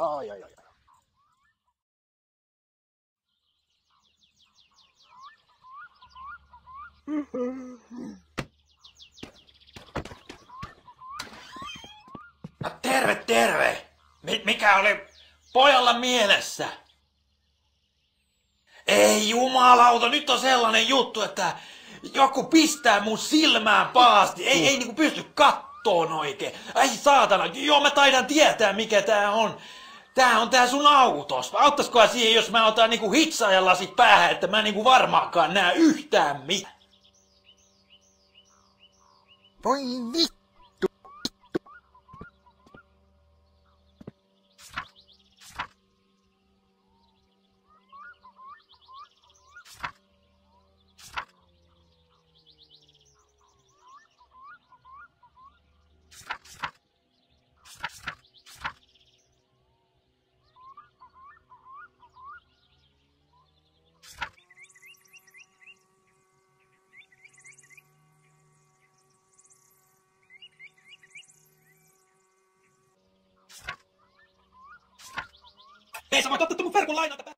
Ai, ai, ai. No, terve, terve! Mikä oli pojalla mielessä? Ei jumalauta, nyt on sellainen juttu, että joku pistää mun silmään pahasti. Ei niinku pysty kattoon oikein. Ai saatana, joo mä taidan tietää mikä tää on. Tää on tää sun autos. Auttaisikohan siihen, jos mä otan niinku hitsaajan lasit päähän, että mä niinku varmaankaan näe yhtään mitään. Voi vittu. Hei, sä voit ottaa mun verkon lainalta.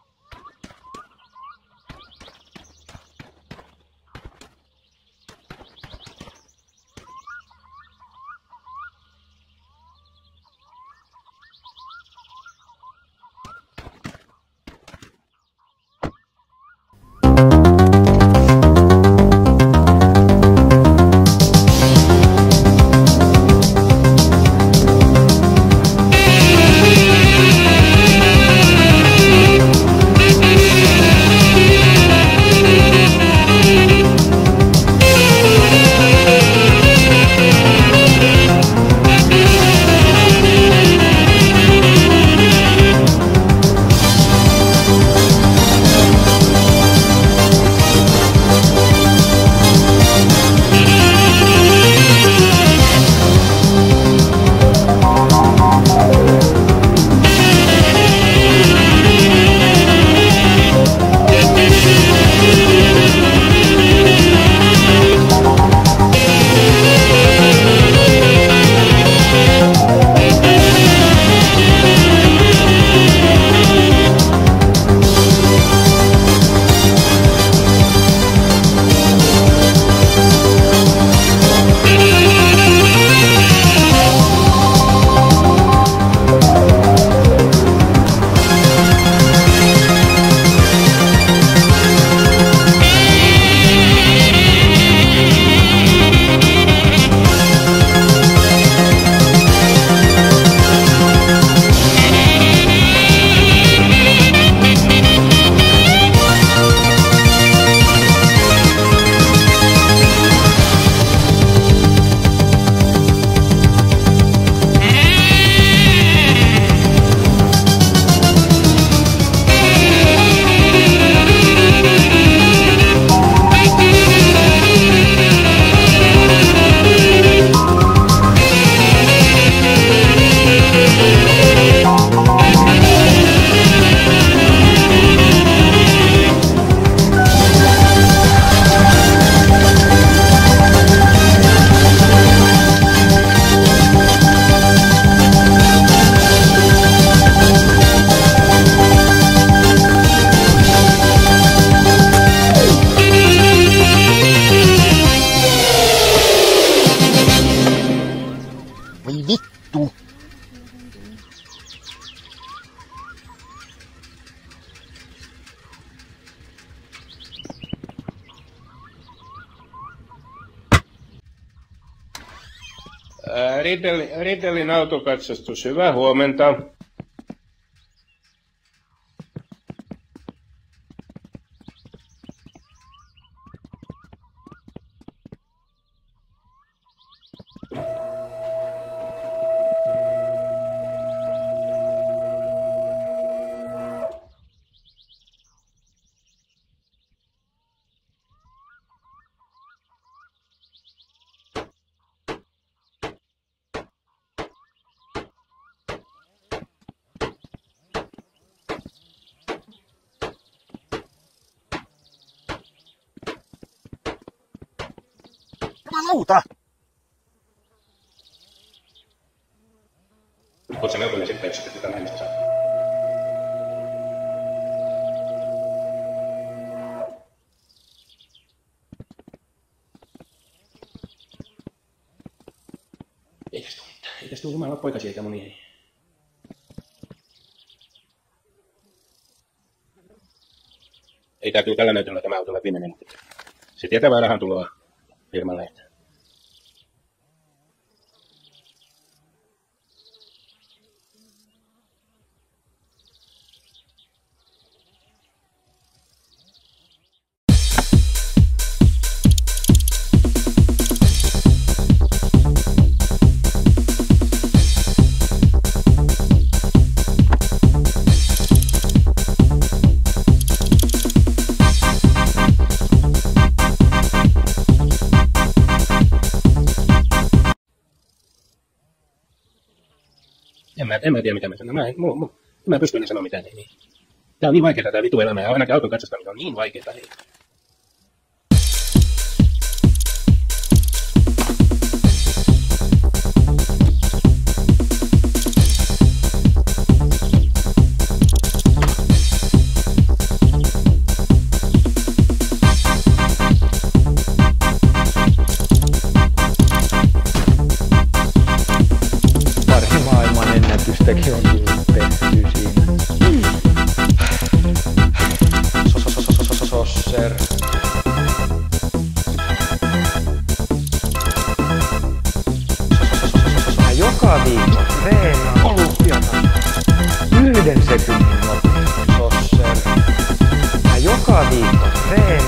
Voi vittu. Riddelin autokatsastus, hyvää huomenta. Jumalauta! Oot sä melkoinen seppä, jos sä tytän lähemistä saa. Eikäs tuu mitään. Eikäs tuu jumala poikasi eikä moni ei. Ei tää kyllä tällä näytöllä tämä auto läpi mene, mutta se tietää vähän rahan tuloa firmalle. En mä tiedä mitä mä sanon. Mä en pysty enää sanoa mitään. Niin. Tää on niin vaikeeta tää vitu elämä ja ainakin auton katsastaminen on niin vaikeeta. Niin. Ennätystäkin on tehty siinä. Sosser. Mä joka viikko treenaan olympiatasolla 1 sekunnin nopeasti. Sosser. Mä joka viikko treenaan.